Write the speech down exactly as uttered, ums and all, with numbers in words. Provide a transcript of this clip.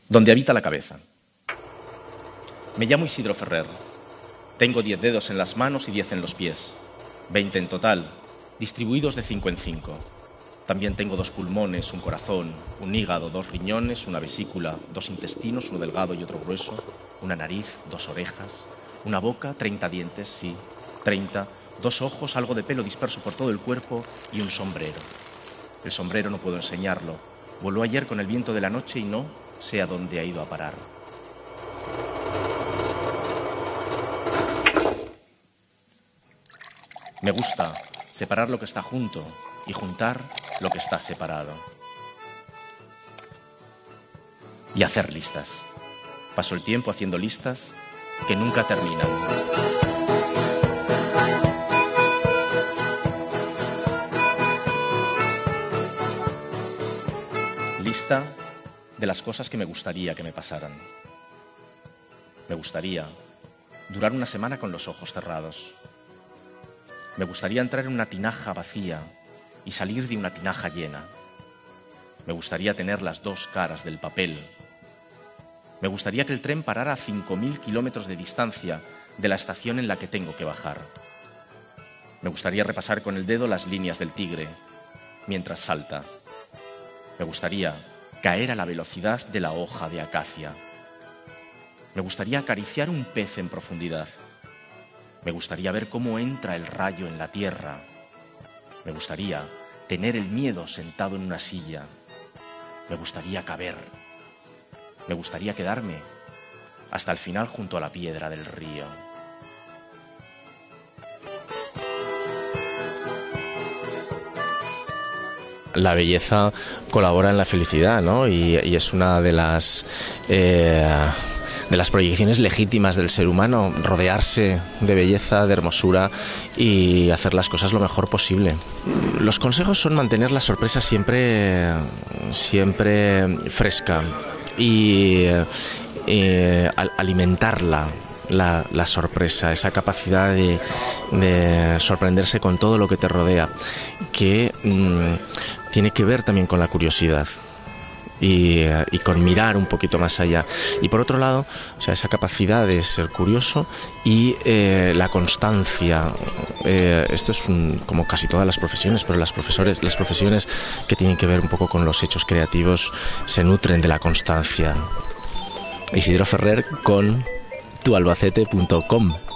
donde habita la cabeza. Me llamo Isidro Ferrer. Tengo diez dedos en las manos y diez en los pies, veinte en total, distribuidos de cinco en cinco. También tengo dos pulmones, un corazón, un hígado, dos riñones, una vesícula, dos intestinos, uno delgado y otro grueso, una nariz, dos orejas, una boca, treinta dientes, sí, treinta, dos ojos, algo de pelo disperso por todo el cuerpo y un sombrero. El sombrero no puedo enseñarlo. Voló ayer con el viento de la noche y no sé a dónde ha ido a parar. Me gusta separar lo que está junto y juntar lo que está separado. Y hacer listas. Paso el tiempo haciendo listas que nunca terminan. Lista de las cosas que me gustaría que me pasaran. Me gustaría durar una semana con los ojos cerrados. Me gustaría entrar en una tinaja vacía y salir de una tinaja llena. Me gustaría tener las dos caras del papel. Me gustaría que el tren parara a cinco mil kilómetros de distancia de la estación en la que tengo que bajar. Me gustaría repasar con el dedo las líneas del tigre mientras salta. Me gustaría caer a la velocidad de la hoja de acacia. Me gustaría acariciar un pez en profundidad. Me gustaría ver cómo entra el rayo en la tierra. Me gustaría tener el miedo sentado en una silla. Me gustaría caber. Me gustaría quedarme hasta el final junto a la piedra del río. La belleza colabora en la felicidad, ¿no? Y, y es una de las... Eh... de las proyecciones legítimas del ser humano, rodearse de belleza, de hermosura y hacer las cosas lo mejor posible. Los consejos son mantener la sorpresa siempre, siempre fresca y eh, alimentarla, la, la sorpresa, esa capacidad de, de sorprenderse con todo lo que te rodea, que mmm, tiene que ver también con la curiosidad. Y, y con mirar un poquito más allá. Y por otro lado, o sea, esa capacidad de ser curioso y eh, la constancia. Eh, esto es un, como casi todas las profesiones, pero las, profesores, las profesiones que tienen que ver un poco con los hechos creativos se nutren de la constancia. Isidro Ferrer con tu albacete punto com.